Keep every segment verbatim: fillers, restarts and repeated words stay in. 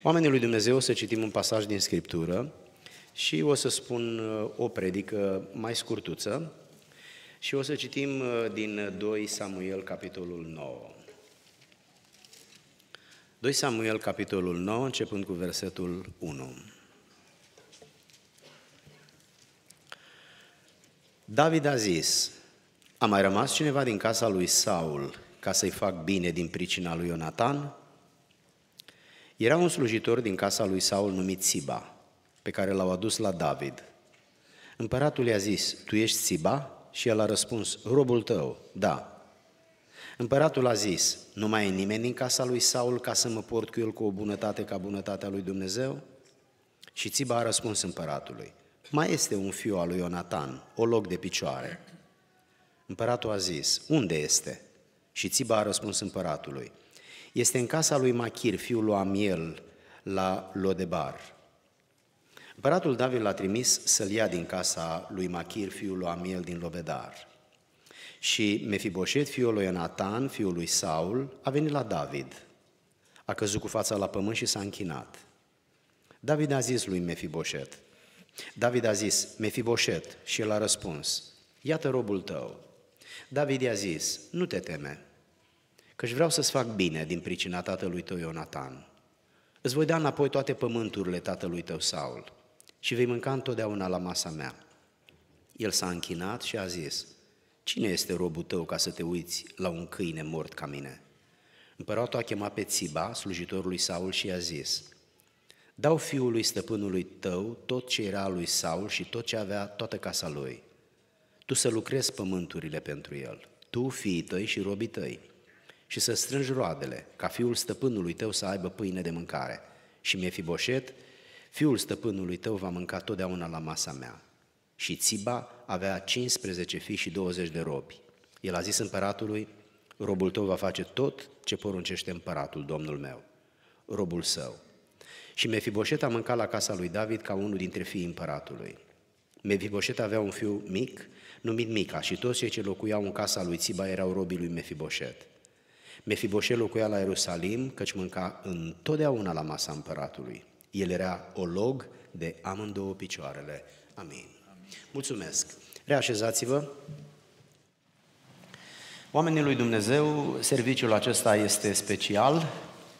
Oamenii lui Dumnezeu, o să citim un pasaj din Scriptură și o să spun o predică mai scurtuță și o să citim din doi Samuel, capitolul nouă. doi Samuel, capitolul nouă, începând cu versetul unu. David a zis: a mai rămas cineva din casa lui Saul ca să-i fac bine din pricina lui Ionatan? Era un slujitor din casa lui Saul numit Țiba, pe care l-au adus la David. Împăratul i-a zis: tu ești Țiba? Și el a răspuns: robul tău, da. Împăratul a zis: nu mai e nimeni din casa lui Saul ca să mă port cu el cu o bunătate ca bunătatea lui Dumnezeu? Și Țiba a răspuns împăratului: mai este un fiu al lui Ionatan, o loc de picioare. Împăratul a zis: unde este? Și Țiba a răspuns împăratului: este în casa lui Machir, fiul lui Amiel, la Lodebar. Împăratul David l-a trimis să-l ia din casa lui Machir, fiul lui Amiel, din Lobedar. Și Mefiboset, fiul lui Ionatan, fiul lui Saul, a venit la David. A căzut cu fața la pământ și s-a închinat. David a zis lui Mefiboset, David a zis: Mefiboset, și el a răspuns: iată robul tău. David i-a zis: nu te teme, căci vreau să-ți fac bine din pricina tatălui tău Ionatan. Îți voi da înapoi toate pământurile tatălui tău Saul și vei mânca întotdeauna la masa mea. El s-a închinat și a zis: cine este robul tău ca să te uiți la un câine mort ca mine? Împăratul a chemat pe Țiba, slujitorul lui Saul, și i-a zis: dau fiului stăpânului tău tot ce era al lui Saul și tot ce avea toată casa lui. Tu să lucrezi pământurile pentru el, tu, fiii tăi și robii tăi, și să strângi roadele, ca fiul stăpânului tău să aibă pâine de mâncare. Și Mefiboset, fiul stăpânului tău, va mânca totdeauna la masa mea. Și Țiba avea cincisprezece fii și douăzeci de robi. El a zis împăratului: robul tău va face tot ce poruncește împăratul, domnul meu, robul său. Și Mefiboset a mâncat la casa lui David ca unul dintre fiii împăratului. Mefiboset avea un fiu mic, numit Mica, și toți cei ce locuiau în casa lui Țiba erau robii lui Mefiboset. Mefiboset locuia la Ierusalim, căci mânca întotdeauna la masa împăratului. El era olog de amândouă picioarele. Amin. Mulțumesc. Reașezați-vă. Oamenii lui Dumnezeu, serviciul acesta este special.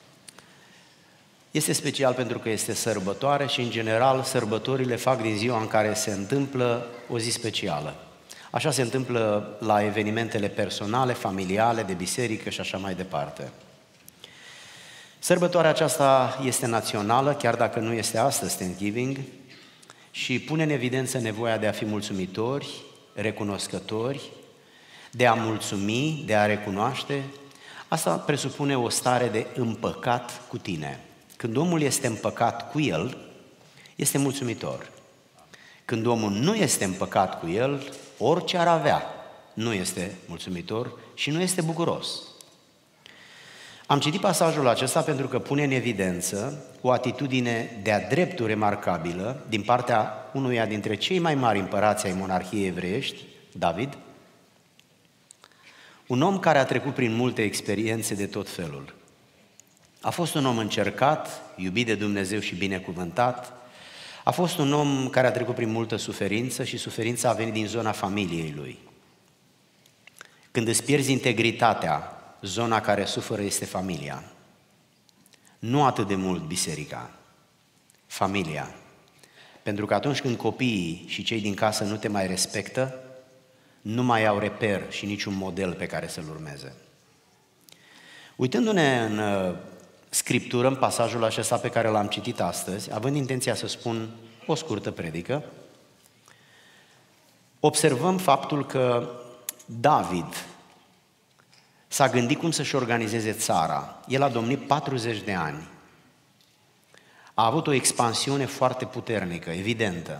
Este special pentru că este sărbătoare și, în general, sărbătorile fac din ziua în care se întâmplă o zi specială. Așa se întâmplă la evenimentele personale, familiale, de biserică și așa mai departe. Sărbătoarea aceasta este națională, chiar dacă nu este astăzi Thanksgiving, și pune în evidență nevoia de a fi mulțumitori, recunoscători, de a mulțumi, de a recunoaște. Asta presupune o stare de împăcat cu tine. Când omul este împăcat cu el, este mulțumitor. Când omul nu este împăcat cu el, orice ar avea, nu este mulțumitor și nu este bucuros. Am citit pasajul acesta pentru că pune în evidență o atitudine de-a dreptul remarcabilă din partea unuia dintre cei mai mari împărați ai monarhiei evreiești, David, un om care a trecut prin multe experiențe de tot felul. A fost un om încercat, iubit de Dumnezeu și binecuvântat. A fost un om care a trecut prin multă suferință și suferința a venit din zona familiei lui. Când îți pierzi integritatea, zona care suferă este familia. Nu atât de mult biserica, familia. Pentru că atunci când copiii și cei din casă nu te mai respectă, nu mai au reper și niciun model pe care să-l urmeze. Uitându-ne în Scriptură, în pasajul acesta pe care l-am citit astăzi, având intenția să spun o scurtă predică, observăm faptul că David s-a gândit cum să-și organizeze țara. El a domnit patruzeci de ani. A avut o expansiune foarte puternică, evidentă.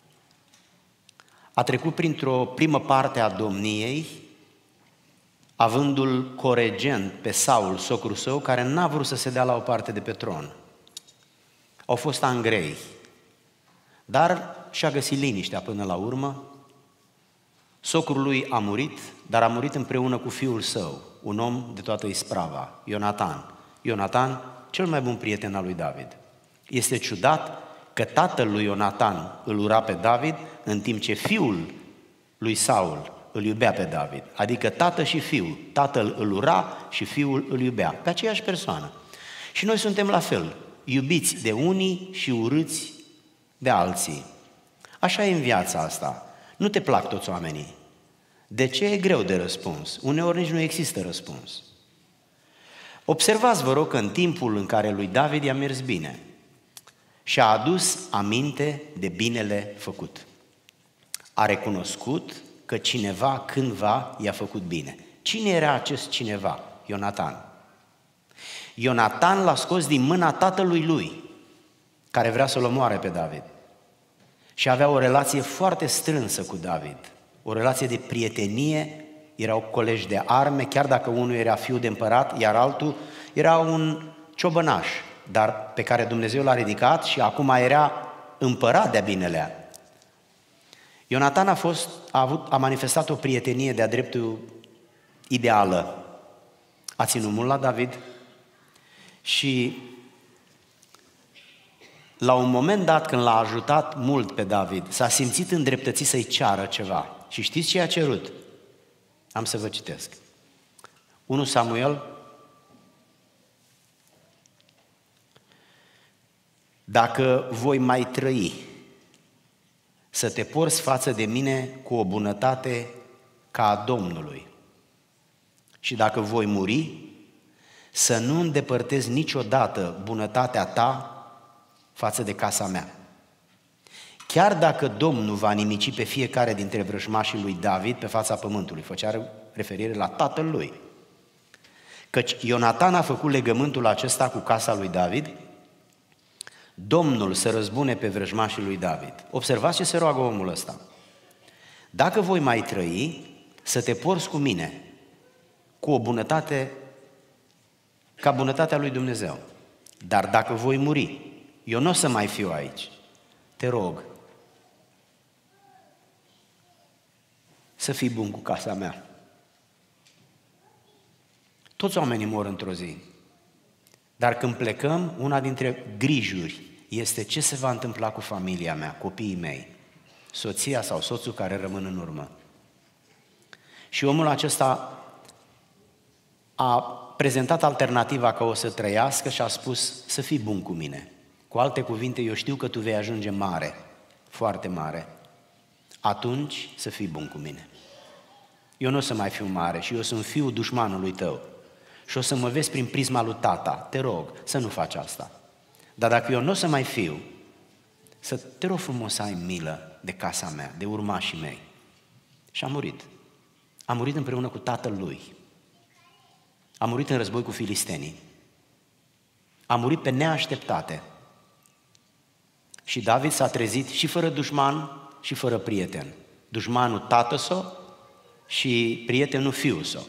A trecut printr-o primă parte a domniei, avându-l coregent pe Saul, socrul său, care n-a vrut să se dea la o parte de pe tron. Au fost ani grei, dar și-a găsit liniștea până la urmă. Socrul lui a murit, dar a murit împreună cu fiul său, un om de toată isprava, Ionatan. Ionatan, cel mai bun prieten al lui David. Este ciudat că tatăl lui Ionatan îl ura pe David, în timp ce fiul lui Saul îl iubea pe David. Adică tată și fiu. Tatăl îl ura și fiul îl iubea. Pe aceeași persoană. Și noi suntem la fel. Iubiți de unii și urâți de alții. Așa e în viața asta. Nu te plac toți oamenii. De ce? E greu de răspuns. Uneori nici nu există răspuns. Observați, vă rog, că în timpul în care lui David i-a mers bine și-a adus aminte de binele făcut. A recunoscut că cineva cândva i-a făcut bine. Cine era acest cineva? Ionatan. Ionatan l-a scos din mâna tatălui lui, care vrea să-l omoare pe David. Și avea o relație foarte strânsă cu David, o relație de prietenie, erau colegi de arme, chiar dacă unul era fiu de împărat, iar altul era un ciobănaș, dar pe care Dumnezeu l-a ridicat și acum era împărat de-a binelea. Ionatan a, fost, a, avut, a manifestat o prietenie de-a dreptul ideală. A ținut mult la David și la un moment dat, când l-a ajutat mult pe David, s-a simțit îndreptățit să-i ceară ceva. Și știți ce a cerut? Am să vă citesc. unu Samuel, dacă voi mai trăi, să te porți față de mine cu o bunătate ca a Domnului. Și dacă voi muri, să nu îndepărtezi niciodată bunătatea ta față de casa mea. Chiar dacă Domnul va nimici pe fiecare dintre vrăjmașii lui David pe fața pământului, făcea referire la tatăl lui. Căci Ionatan a făcut legământul acesta cu casa lui David, Domnul să răzbune pe vrăjmașii lui David. Observați ce se roagă omul ăsta. Dacă voi mai trăi, să te porți cu mine, cu o bunătate ca bunătatea lui Dumnezeu. Dar dacă voi muri, eu nu o să mai fiu aici. Te rog să fii bun cu casa mea. Toți oamenii mor într-o zi. Dar când plecăm, una dintre grijuri este ce se va întâmpla cu familia mea, copiii mei, soția sau soțul care rămân în urmă. Și omul acesta a prezentat alternativa că o să trăiască și a spus să fii bun cu mine. Cu alte cuvinte, eu știu că tu vei ajunge mare, foarte mare. Atunci să fii bun cu mine. Eu nu o să mai fiu mare și eu sunt fiul dușmanului tău. Și o să mă vezi prin prisma lui tata. Te rog să nu faci asta. Dar dacă eu nu o să mai fiu, să te rog frumos să ai milă de casa mea, de urmașii mei. Și a murit. A murit împreună cu tatăl lui. A murit în război cu filistenii. A murit pe neașteptate. Și David s-a trezit și fără dușman și fără prieten. Dușmanul tată-s-o și prietenul fiul-s-o.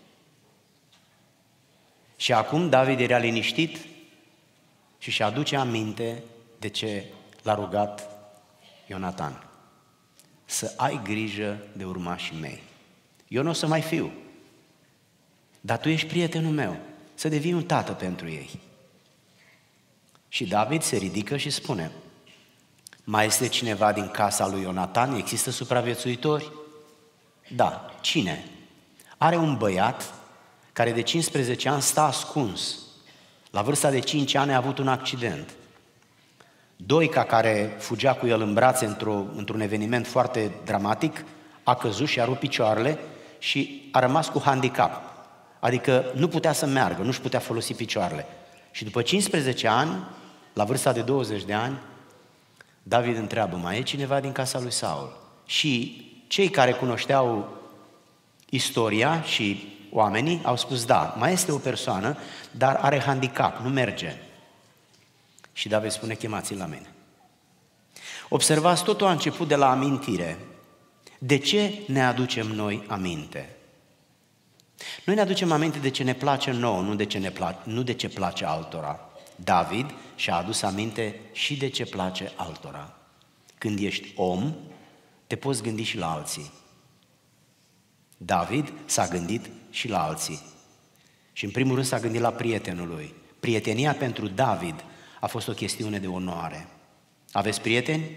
Și acum David era liniștit și și aduce aminte de ce l-a rugat Ionatan. Să ai grijă de urmașii mei. Eu nu o să mai fiu, dar tu ești prietenul meu, să devii un tată pentru ei. Și David se ridică și spune, mai este cineva din casa lui Ionatan? Există supraviețuitori? Da. Cine? Are un băiat care de cincisprezece ani stă ascuns. La vârsta de cinci ani a avut un accident. Doica care fugea cu el în brațe într-o, într-un eveniment foarte dramatic a căzut și a rupt picioarele și a rămas cu handicap. Adică nu putea să meargă, nu-și putea folosi picioarele. Și după cincisprezece ani, la vârsta de douăzeci de ani, David întreabă, mai e cineva din casa lui Saul? Și cei care cunoșteau istoria și oamenii au spus, da, mai este o persoană, dar are handicap, nu merge. Și David spune, chemați-l la mine. Observați, totul a început de la amintire. De ce ne aducem noi aminte? Noi ne aducem aminte de ce ne place nouă, nu de ce, ne place, nu de ce place altora. David și-a adus aminte și de ce place altora. Când ești om, te poți gândi și la alții. David s-a gândit și la alții. Și în primul rând s-a gândit la prietenul lui. Prietenia pentru David a a fost o chestiune de onoare. Aveți prieteni?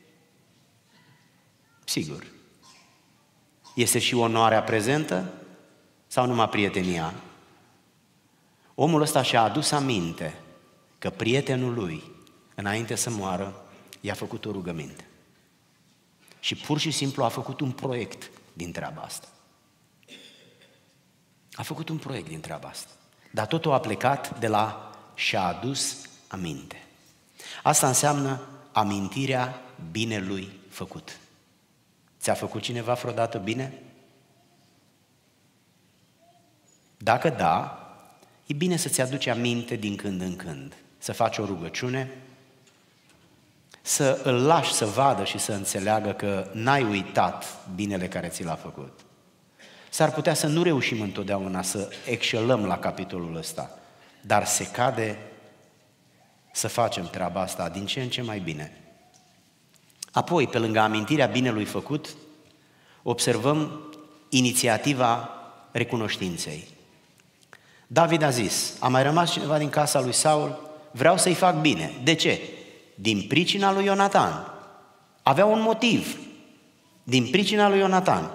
Sigur. Este și onoarea prezentă sau numai prietenia? Omul ăsta și-a adus aminte că prietenul lui, înainte să moară, i-a făcut o rugăminte. Și pur și simplu a făcut un proiect din treaba asta. A făcut un proiect din treaba asta. Dar totul a plecat de la și-a adus aminte. Asta înseamnă amintirea binelui făcut. Ți-a făcut cineva vreodată bine? Dacă da, e bine să-ți aduci aminte din când în când, să faci o rugăciune, să îl lași să vadă și să înțeleagă că n-ai uitat binele care ți l-a făcut. S-ar putea să nu reușim întotdeauna să excelăm la capitolul ăsta, dar se cade să facem treaba asta din ce în ce mai bine. Apoi, pe lângă amintirea binelui făcut, observăm inițiativa recunoștinței. David a zis, a mai rămas cineva din casa lui Saul, vreau să-i fac bine. De ce? Din pricina lui Ionatan. Avea un motiv. Din pricina lui Ionatan.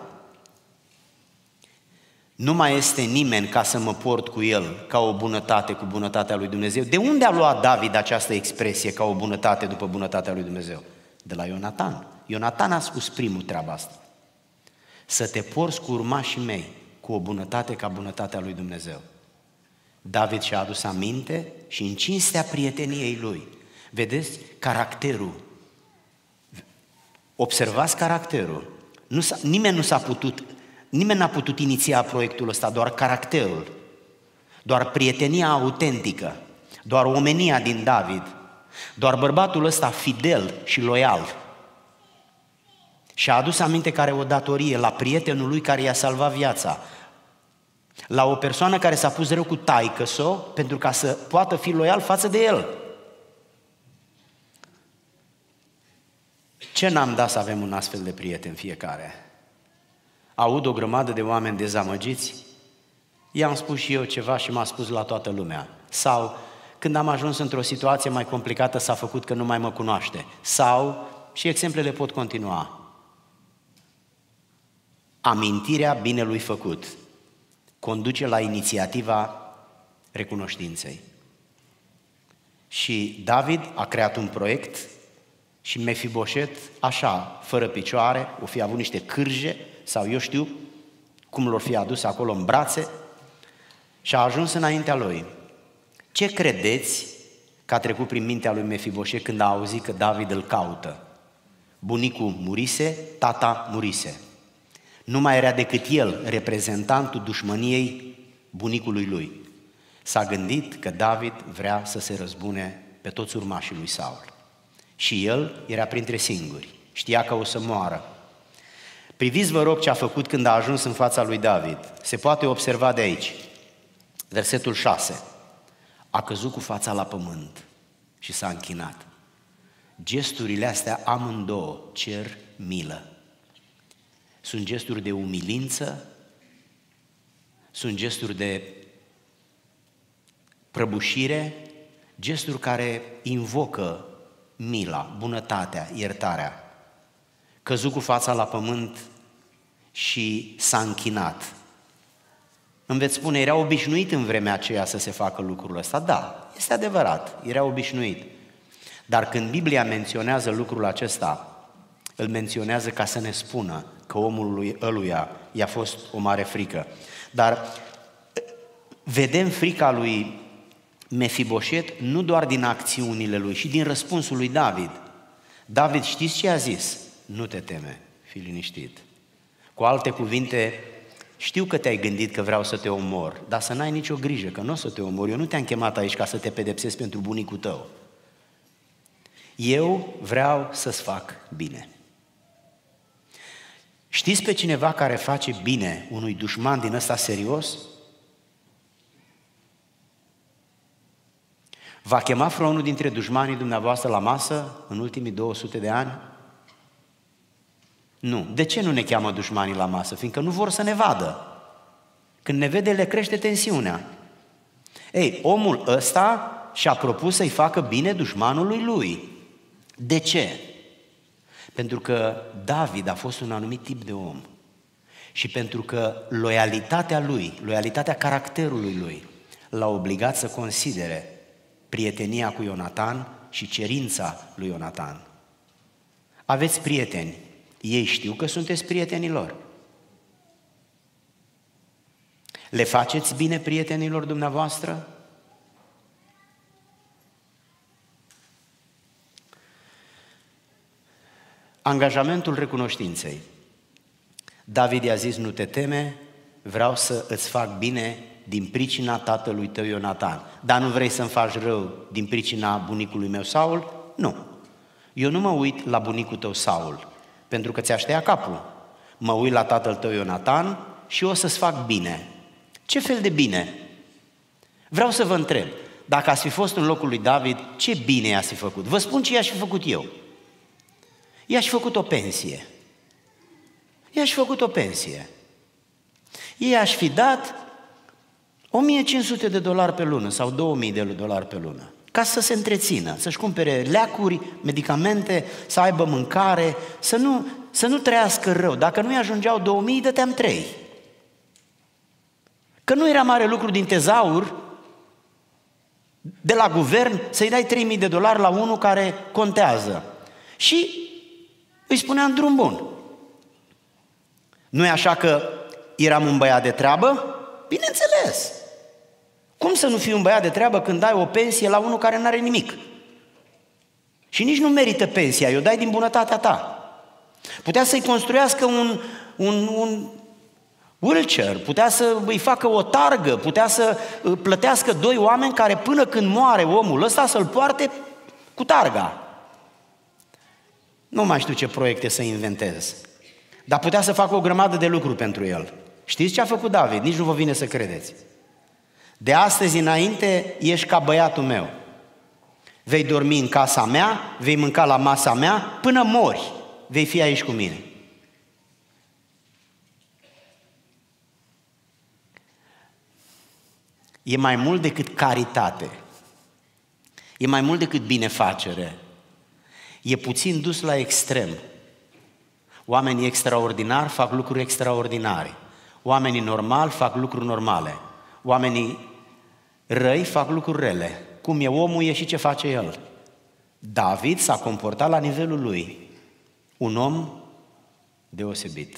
Nu mai este nimeni ca să mă port cu el ca o bunătate cu bunătatea lui Dumnezeu. De unde a luat David această expresie ca o bunătate după bunătatea lui Dumnezeu? De la Ionatan. Ionatan a spus primul treaba asta. Să te porți cu urmașii mei cu o bunătate ca bunătatea lui Dumnezeu. David și-a adus aminte și în cinstea prieteniei lui. Vedeți caracterul. Observați caracterul. Nu s-a, nimeni nu s-a putut, nimeni n-a putut iniția proiectul ăsta, doar caracterul, doar prietenia autentică, doar omenia din David, doar bărbatul ăsta fidel și loial. Și-a adus aminte că are o datorie la prietenul lui care i-a salvat viața, la o persoană care s-a pus rău cu taică-s-o pentru ca să poată fi loial față de el. Ce n-am dat să avem un astfel de prieten fiecare? Aud o grămadă de oameni dezamăgiți, i-am spus și eu ceva și m-a spus la toată lumea. Sau, când am ajuns într-o situație mai complicată, s-a făcut că nu mai mă cunoaște. Sau, și exemplele pot continua. Amintirea binelui făcut conduce la inițiativa recunoștinței. Și David a creat un proiect și Mefiboset, așa, fără picioare, o fi avut niște cârje, sau eu știu cum l-or fi adus acolo în brațe, și a ajuns înaintea lui. Ce credeți că a trecut prin mintea lui Mefiboset când a auzit că David îl caută? Bunicul murise, tata murise. Nu mai era decât el, reprezentantul dușmăniei bunicului lui. S-a gândit că David vrea să se răzbune pe toți urmașii lui Saul. Și el era printre singuri, știa că o să moară. Priviți, vă rog, ce a făcut când a ajuns în fața lui David. Se poate observa de aici. Versetul șase. A căzut cu fața la pământ și s-a închinat. Gesturile astea amândouă cer milă. Sunt gesturi de umilință, sunt gesturi de prăbușire, gesturi care invocă mila, bunătatea, iertarea. Căzut cu fața la pământ și s-a închinat. Îmi veți spune, era obișnuit în vremea aceea să se facă lucrul ăsta? Da, este adevărat, era obișnuit. Dar când Biblia menționează lucrul acesta, îl menționează ca să ne spună că omului ăluia i-a fost o mare frică. Dar vedem frica lui Mefiboset nu doar din acțiunile lui, și din răspunsul lui David. David, știți ce a zis? Nu te teme, fii liniștit. Cu alte cuvinte, știu că te-ai gândit că vreau să te omor, dar să n-ai nicio grijă, că nu o să te omor. Eu nu te-am chemat aici ca să te pedepsesc pentru bunicul tău. Eu vreau să-ți fac bine. Știți pe cineva care face bine unui dușman din ăsta serios? Va chema vreunul dintre dușmanii dumneavoastră la masă în ultimii două sute de ani? Nu. De ce nu ne cheamă dușmanii la masă? Fiindcă nu vor să ne vadă. Când ne vede, le crește tensiunea. Ei, omul ăsta și-a propus să-i facă bine dușmanului lui. De ce? Pentru că David a fost un anumit tip de om și pentru că loialitatea lui, loialitatea caracterului lui, l-a obligat să considere prietenia cu Ionatan și cerința lui Ionatan. Aveți prieteni, ei știu că sunteți prietenii lor. Le faceți bine prietenilor dumneavoastră? Angajamentul recunoștinței. David i-a zis, nu te teme, vreau să îți fac bine din pricina tatălui tău Ionatan. Dar nu vrei să-mi faci rău din pricina bunicului meu Saul? Nu. Eu nu mă uit la bunicul tău Saul, pentru că ți-aș tăia capul. Mă uit la tatăl tău Ionatan și o să-ți fac bine. Ce fel de bine? Vreau să vă întreb, dacă ați fi fost în locul lui David, ce bine i-ați fi făcut? Vă spun ce i-aș fi făcut eu. I-aș fi făcut o pensie. I-aș fi făcut o pensie. I-aș fi dat o mie cinci sute de dolari pe lună sau două mii de dolari pe lună, ca să se întrețină, să-și cumpere leacuri, medicamente, să aibă mâncare, să nu, să nu trăiască rău. Dacă nu-i ajungeau două mii, dăteam trei. Că nu era mare lucru din tezaur, de la guvern, să-i dai trei mii de dolari la unul care contează. Și îi spuneam drum bun. Nu e așa că eram un băiat de treabă? Bineînțeles! Cum să nu fii un băiat de treabă când dai o pensie la unul care n-are nimic? Și nici nu merită pensia, i-o dai din bunătatea ta. Putea să-i construiască un, un, un wheelchair, putea să îi facă o targă, putea să plătească doi oameni care până când moare omul ăsta să-l poarte cu targa. Nu mai știu ce proiecte să inventez, dar putea să facă o grămadă de lucruri pentru el. Știți ce a făcut David? Nici nu vă vine să credeți. De astăzi înainte ești ca băiatul meu. Vei dormi în casa mea, vei mânca la masa mea, până mori vei fi aici cu mine. E mai mult decât caritate. E mai mult decât binefacere. E puțin dus la extrem. Oamenii extraordinari fac lucruri extraordinare. Oamenii normali fac lucruri normale. Oamenii răi fac lucruri rele. Cum e omul, e și ce face el. David s-a comportat la nivelul lui. Un om deosebit.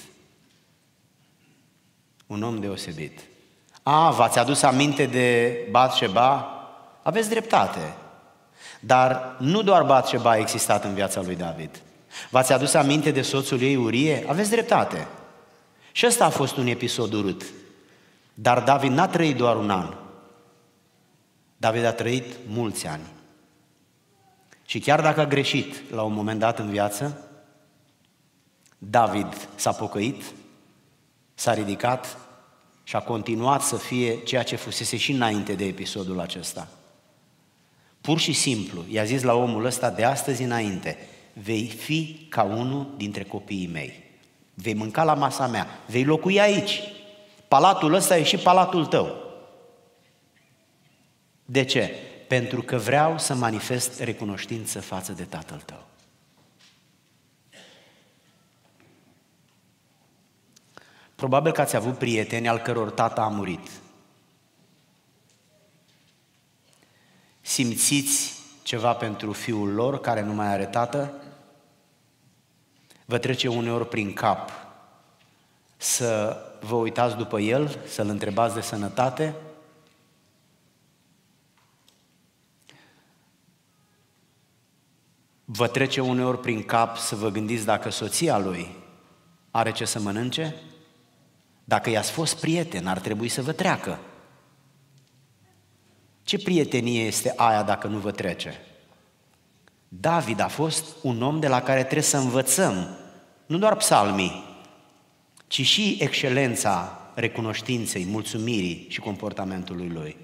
Un om deosebit. A, v-ați adus aminte de Batșeba? Aveți dreptate. Dar nu doar Batșeba a existat în viața lui David. V-ați adus aminte de soțul ei Urie? Aveți dreptate. Și ăsta a fost un episod urât. Dar David n-a trăit doar un an. David a trăit mulți ani. Și chiar dacă a greșit la un moment dat în viață, David s-a pocăit, s-a ridicat și a continuat să fie ceea ce fusese și înainte de episodul acesta. Pur și simplu i-a zis la omul ăsta, de astăzi înainte, vei fi ca unul dintre copiii mei. Vei mânca la masa mea, vei locui aici. Palatul ăsta e și palatul tău. De ce? Pentru că vreau să manifest recunoștință față de tatăl tău. Probabil că ați avut prieteni al căror tată a murit. Simțiți ceva pentru fiul lor care nu mai are tată? Vă trece uneori prin cap să vă uitați după el, să-l întrebați de sănătate? Vă trece uneori prin cap să vă gândiți dacă soția lui are ce să mănânce? Dacă i-ați fost prieten, ar trebui să vă treacă. Ce prietenie este aia dacă nu vă trece? David a fost un om de la care trebuie să învățăm, nu doar psalmii, ci și excelența recunoștinței, mulțumirii și comportamentului lui.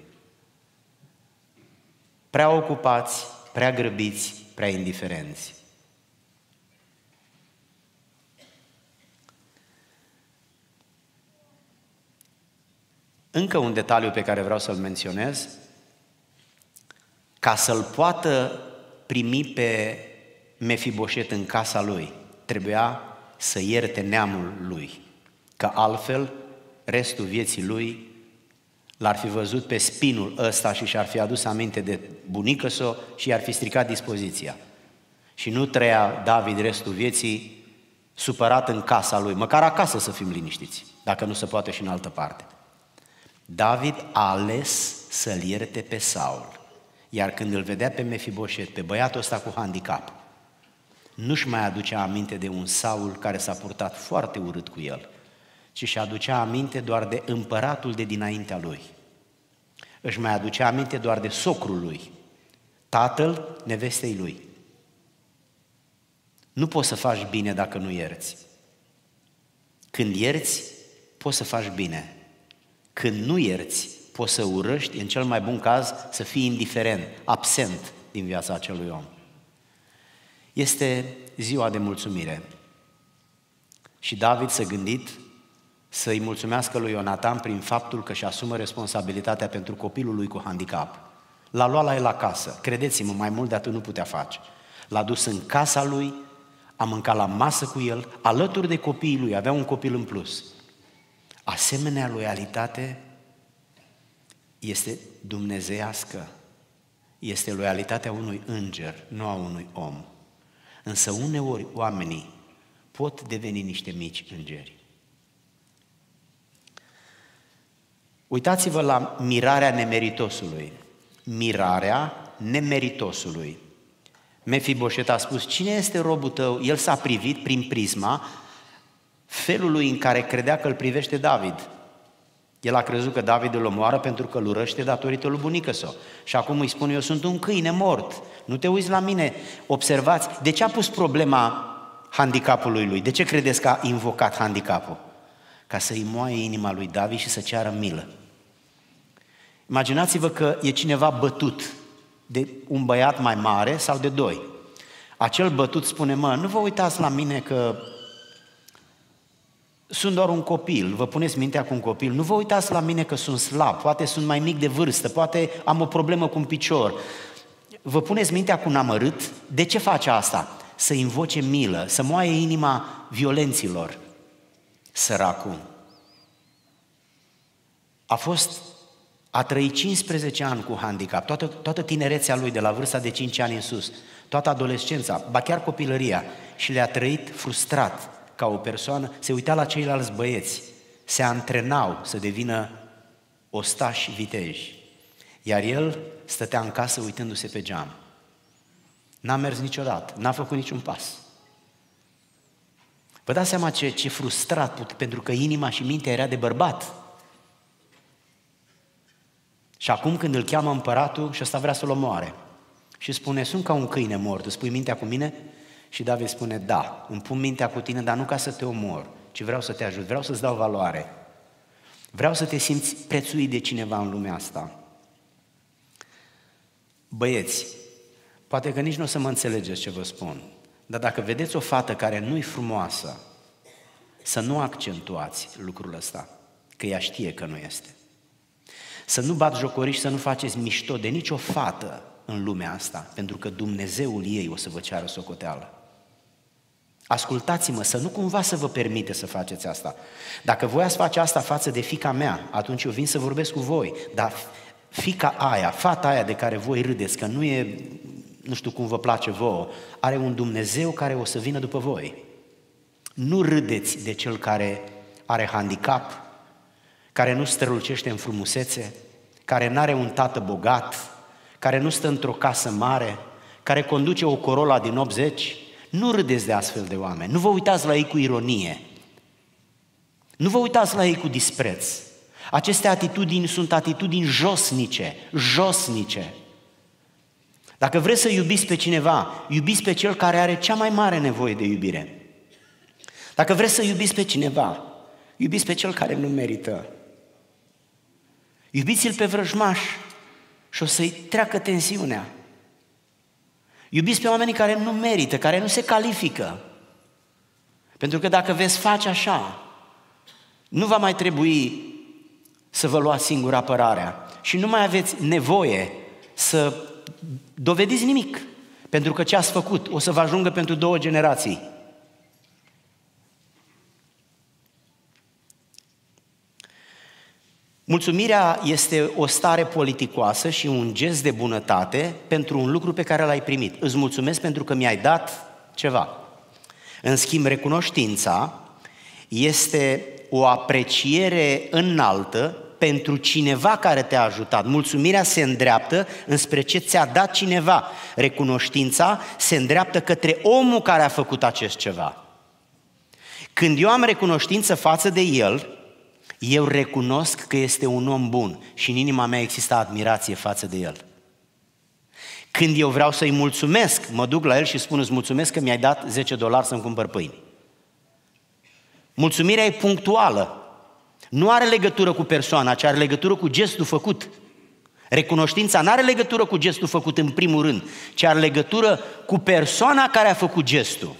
Prea ocupați, prea grăbiți, prea indiferenți. Încă un detaliu pe care vreau să-l menționez. ca să-l poată primi pe Mefiboșet în casa lui, trebuia să ierte neamul lui, că altfel restul vieții lui l-ar fi văzut pe spinul ăsta și și-ar fi adus aminte de bunică-so și i-ar fi stricat dispoziția. Și nu trăia David restul vieții supărat în casa lui, măcar acasă să fim liniștiți, dacă nu se poate și în altă parte. David a ales să-l ierte pe Saul, iar când îl vedea pe Mefiboșet, pe băiatul ăsta cu handicap, nu-și mai aducea aminte de un Saul care s-a purtat foarte urât cu el, ci și aducea aminte doar de împăratul de dinaintea lui. Își mai aducea aminte doar de socrul lui, tatăl nevestei lui. Nu poți să faci bine dacă nu ierți. Când ierți, poți să faci bine. Când nu ierți, poți să urăști, în cel mai bun caz, să fii indiferent, absent din viața acelui om. Este ziua de mulțumire. Și David s-a gândit să-i mulțumească lui Ionatan prin faptul că își asumă responsabilitatea pentru copilul lui cu handicap. L-a luat la el acasă, credeți-mă, mai mult de atât nu putea face. L-a dus în casa lui, a mâncat la masă cu el, alături de copiii lui, avea un copil în plus. Asemenea loialitate este dumnezeiască, este loialitatea unui înger, nu a unui om. Însă uneori oamenii pot deveni niște mici îngeri. Uitați-vă la mirarea nemeritosului. Mirarea nemeritosului. Mefiboșet a spus, cine este robul tău? El s-a privit prin prisma felului în care credea că îl privește David. El a crezut că David îl omoară pentru că îl urăște datorită lui bunică-so. Și acum îi spune, eu sunt un câine mort, nu te uiți la mine. Observați, de ce a pus problema handicapului lui? De ce credeți că a invocat handicapul? Ca să-i moaie inima lui David și să ceară milă. Imaginați-vă că e cineva bătut de un băiat mai mare sau de doi. Acel bătut spune, mă, nu vă uitați la mine că sunt doar un copil, vă puneți mintea cu un copil, nu vă uitați la mine că sunt slab, poate sunt mai mic de vârstă, poate am o problemă cu un picior. Vă puneți mintea cu un amărât, de ce face asta? Să invoce milă, să moaie inima violenților. Săracul a fost, a trăit cincisprezece ani cu handicap, toată, toată tinerețea lui de la vârsta de cinci ani în sus, toată adolescența, ba chiar copilăria, și le-a trăit frustrat ca o persoană, se uita la ceilalți băieți, se antrenau să devină ostași viteji, iar el stătea în casă uitându-se pe geam. N-a mers niciodată, n-a făcut niciun pas. Vă dați seama ce, ce frustrat, pentru că inima și mintea era de bărbat. Și acum când îl cheamă împăratul și ăsta vrea să-l omoare și spune, sunt ca un câine mort, îți pui mintea cu mine? Și David spune, da, îmi pun mintea cu tine, dar nu ca să te omor, ci vreau să te ajut, vreau să-ți dau valoare. Vreau să te simți prețuit de cineva în lumea asta. Băieți, poate că nici nu o să mă înțelegeți ce vă spun, dar dacă vedeți o fată care nu-i frumoasă, să nu accentuați lucrul ăsta, că ea știe că nu este. Să nu bat jocorii și să nu faceți mișto de nicio fată în lumea asta, pentru că Dumnezeul ei o să vă ceară socoteală. Ascultați-mă, să nu cumva să vă permite să faceți asta. Dacă voi ați face asta față de fiica mea, atunci eu vin să vorbesc cu voi, dar fiica aia, fata aia de care voi râdeți, că nu e, nu știu cum vă place vouă, are un Dumnezeu care o să vină după voi. Nu râdeți de cel care are handicap, care nu strălucește în frumusețe, care n-are un tată bogat, care nu stă într-o casă mare, care conduce o Corolla din optzeci. Nu râdeți de astfel de oameni, nu vă uitați la ei cu ironie, nu vă uitați la ei cu dispreț. Aceste atitudini sunt atitudini josnice, josnice. Dacă vreți să iubiți pe cineva, iubiți pe cel care are cea mai mare nevoie de iubire. Dacă vreți să iubiți pe cineva, iubiți pe cel care nu merită. Iubiți-l pe vrăjmaș și o să-i treacă tensiunea. Iubiți pe oamenii care nu merită, care nu se califică. Pentru că dacă veți face așa, nu va mai trebui să vă luați singur apărarea și nu mai aveți nevoie să dovediți nimic, pentru că ce ați făcut o să vă ajungă pentru două generații. Mulțumirea este o stare politicoasă și un gest de bunătate pentru un lucru pe care l-ai primit. Îți mulțumesc pentru că mi-ai dat ceva. În schimb, recunoștința este o apreciere înaltă pentru cineva care te-a ajutat. Mulțumirea se îndreaptă înspre ce ți-a dat cineva. Recunoștința se îndreaptă către omul care a făcut acest ceva. Când eu am recunoștință față de el, eu recunosc că este un om bun și în inima mea există admirație față de el. Când eu vreau să-i mulțumesc, mă duc la el și spun: îți mulțumesc că mi-ai dat zece dolari să-mi cumpăr pâine. Mulțumirea e punctuală. Nu are legătură cu persoana, ci are legătură cu gestul făcut. Recunoștința nu are legătură cu gestul făcut în primul rând, ci are legătură cu persoana care a făcut gestul.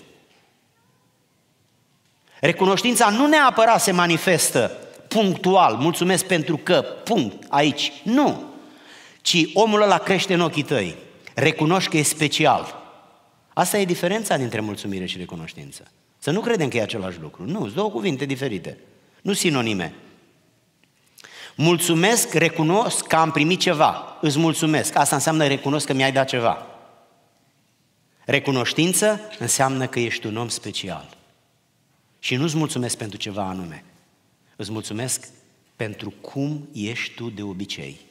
Recunoștința nu neapărat se manifestă punctual, mulțumesc pentru că, punct, aici. Nu. Ci omul ăla crește în ochii tăi. Recunoști că e special. Asta e diferența dintre mulțumire și recunoștință. Să nu credem că e același lucru. Nu, sunt două cuvinte diferite. Nu sinonime. Mulțumesc, recunosc că am primit ceva. Îți mulțumesc. Asta înseamnă recunosc că mi-ai dat ceva. Recunoștință înseamnă că ești un om special. Și nu-ți mulțumesc pentru ceva anume. Îți mulțumesc pentru cum ești tu de obicei.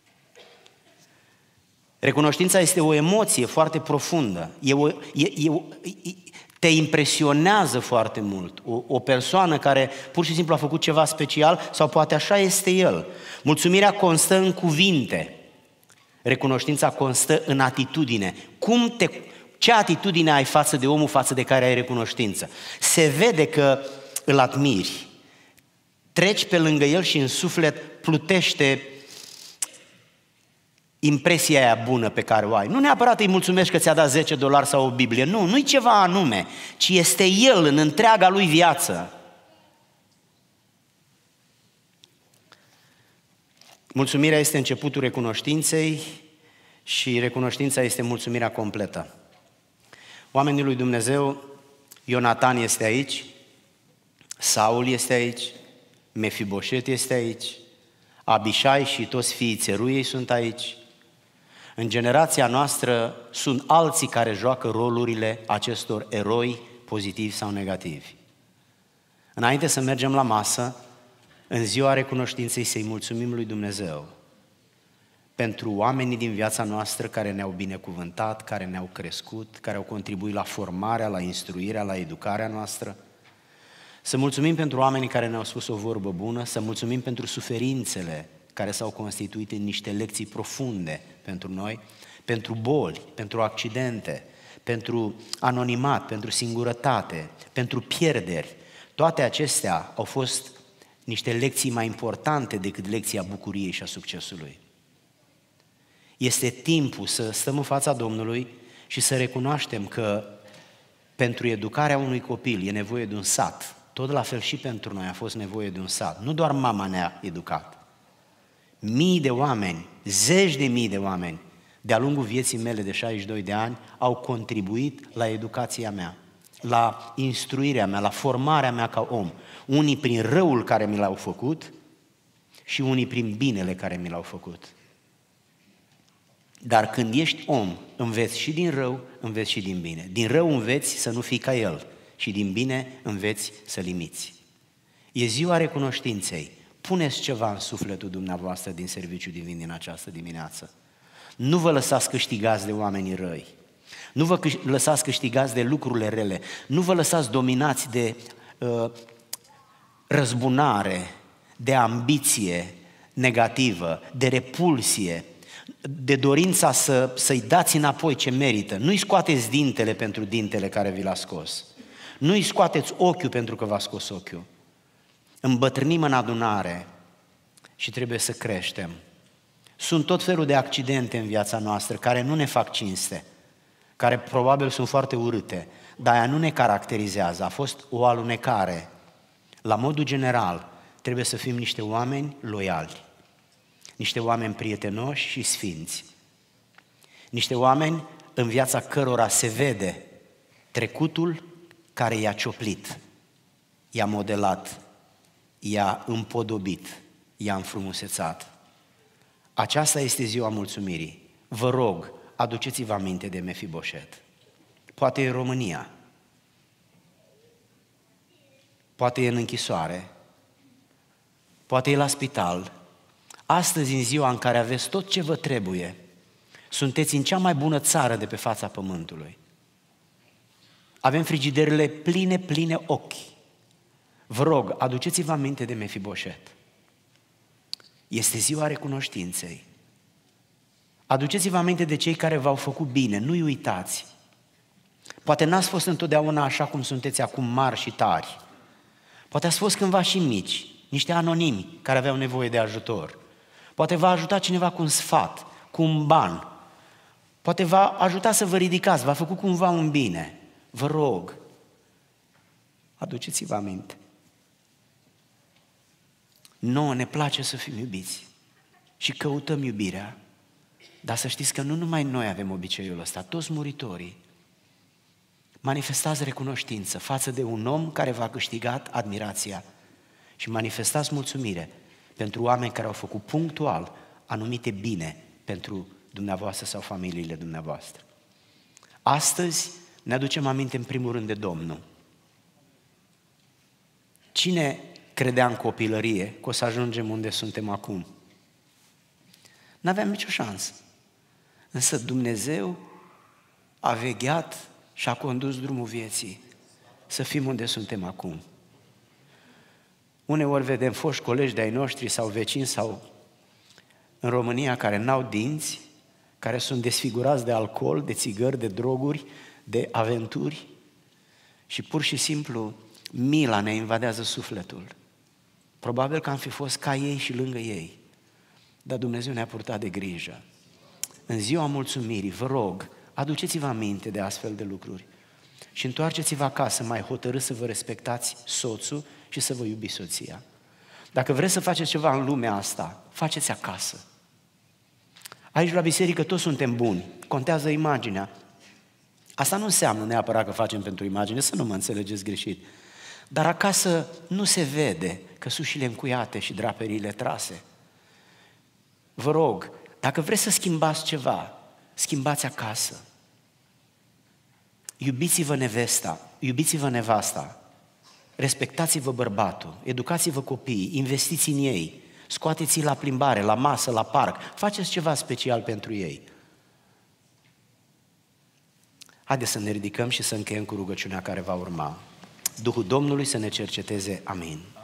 Recunoștința este o emoție foarte profundă. E o, e, e, e, te impresionează foarte mult. O, o persoană care pur și simplu a făcut ceva special sau poate așa este el. Mulțumirea constă în cuvinte. Recunoștința constă în atitudine. Cum te, ce atitudine ai față de omul față de care ai recunoștință? Se vede că îl admiri. Treci pe lângă el și în suflet plutește impresia aia bună pe care o ai. Nu neapărat îi mulțumești că ți-a dat zece dolari sau o Biblie, nu, nu-i ceva anume, ci este el în întreaga lui viață. Mulțumirea este începutul recunoștinței și recunoștința este mulțumirea completă. Oamenii lui Dumnezeu, Ionatan este aici, Saul este aici, Mefiboset este aici, Abișai și toți fiii țeruiei sunt aici. În generația noastră sunt alții care joacă rolurile acestor eroi pozitivi sau negativi. Înainte să mergem la masă, în ziua recunoștinței să-i mulțumim lui Dumnezeu pentru oamenii din viața noastră care ne-au binecuvântat, care ne-au crescut, care au contribuit la formarea, la instruirea, la educarea noastră. Să mulțumim pentru oamenii care ne-au spus o vorbă bună, să mulțumim pentru suferințele care s-au constituit în niște lecții profunde pentru noi, pentru boli, pentru accidente, pentru anonimat, pentru singurătate, pentru pierderi. Toate acestea au fost niște lecții mai importante decât lecția bucuriei și a succesului. Este timpul să stăm în fața Domnului și să recunoaștem că pentru educarea unui copil e nevoie de un sat. Tot la fel și pentru noi a fost nevoie de un sat. Nu doar mama ne-a educat. Mii de oameni, zeci de mii de oameni, de-a lungul vieții mele de șaizeci și doi de ani, au contribuit la educația mea, la instruirea mea, la formarea mea ca om. Unii prin răul care mi l-au făcut și unii prin binele care mi l-au făcut. Dar când ești om, înveți și din rău, înveți și din bine. Din rău înveți să nu fii ca el și din bine înveți să limiți. E ziua recunoștinței. Puneți ceva în sufletul dumneavoastră din serviciu divin din această dimineață. Nu vă lăsați câștigați de oamenii răi. Nu vă lăsați câștigați de lucrurile rele. Nu vă lăsați dominați de uh, răzbunare, de ambiție negativă, de repulsie, de dorința să, să-i dați înapoi ce merită. Nu-i scoateți dintele pentru dintele care vi l-a scos. Nu-i scoateți ochiul pentru că v-a scos ochiul. Îmbătrânim în adunare și trebuie să creștem. Sunt tot felul de accidente în viața noastră care nu ne fac cinste, care probabil sunt foarte urâte, dar aia nu ne caracterizează. A fost o alunecare. La modul general, trebuie să fim niște oameni loiali, niște oameni prietenoși și sfinți. Niște oameni în viața cărora se vede trecutul care i-a cioplit, i-a modelat, i-a împodobit, i-a înfrumusețat. Aceasta este ziua mulțumirii. Vă rog, aduceți-vă aminte de Mefiboset. Poate e în România, poate e în închisoare, poate e la spital. Astăzi, în ziua în care aveți tot ce vă trebuie, sunteți în cea mai bună țară de pe fața pământului. Avem frigiderele pline, pline ochi. Vă rog, aduceți-vă aminte de Mefiboset. Este ziua recunoștinței. Aduceți-vă aminte de cei care v-au făcut bine, nu-i uitați. Poate n-ați fost întotdeauna așa cum sunteți acum, mari și tari. Poate ați fost cândva și mici, niște anonimi care aveau nevoie de ajutor. Poate v-a ajutat cineva cu un sfat, cu un ban. Poate v-a ajutat să vă ridicați, v-a făcut cumva un bine. Vă rog, aduceți-vă aminte. Nouă ne place să fim iubiți și căutăm iubirea, dar să știți că nu numai noi avem obiceiul ăsta, toți muritorii. Manifestați recunoștință față de un om care v-a câștigat admirația și manifestați mulțumire pentru oameni care au făcut punctual anumite bine pentru dumneavoastră sau familiile dumneavoastră. Astăzi ne aducem aminte în primul rând de Domnul. Cine credea în copilărie că o să ajungem unde suntem acum? N-aveam nicio șansă. Însă Dumnezeu a vegheat și a condus drumul vieții să fim unde suntem acum. Uneori vedem foști colegi de-ai noștri sau vecini sau în România care n-au dinți, care sunt desfigurați de alcool, de țigări, de droguri, de aventuri și pur și simplu mila ne invadează sufletul. Probabil că am fi fost ca ei și lângă ei, dar Dumnezeu ne-a purtat de grijă. În ziua mulțumirii, vă rog, aduceți-vă aminte de astfel de lucruri și întoarceți-vă acasă mai hotărâți să vă respectați soțul și să vă iubiți soția. Dacă vreți să faceți ceva în lumea asta, faceți acasă. Aici la biserică toți suntem buni, contează imaginea. Asta nu înseamnă neapărat că facem pentru imagine, să nu mă înțelegeți greșit. Dar acasă nu se vede căsușile încuiate și draperiile trase. Vă rog, dacă vreți să schimbați ceva, schimbați acasă. Iubiți-vă nevesta, iubiți-vă nevasta, respectați-vă bărbatul, educați-vă copiii, investiți în ei, scoateți-i la plimbare, la masă, la parc, faceți ceva special pentru ei. Haideți să ne ridicăm și să încheiem cu rugăciunea care va urma. Duhul Domnului să ne cerceteze. Amin.